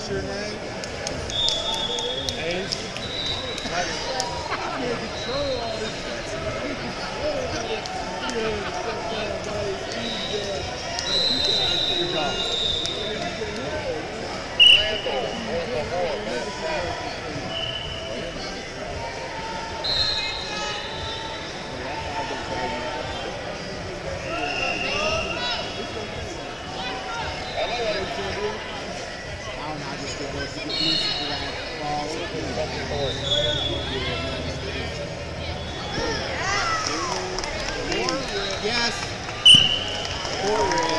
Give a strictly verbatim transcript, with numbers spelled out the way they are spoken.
What's your name? Ace. I can't control all this shit. Good job. Yes. Four.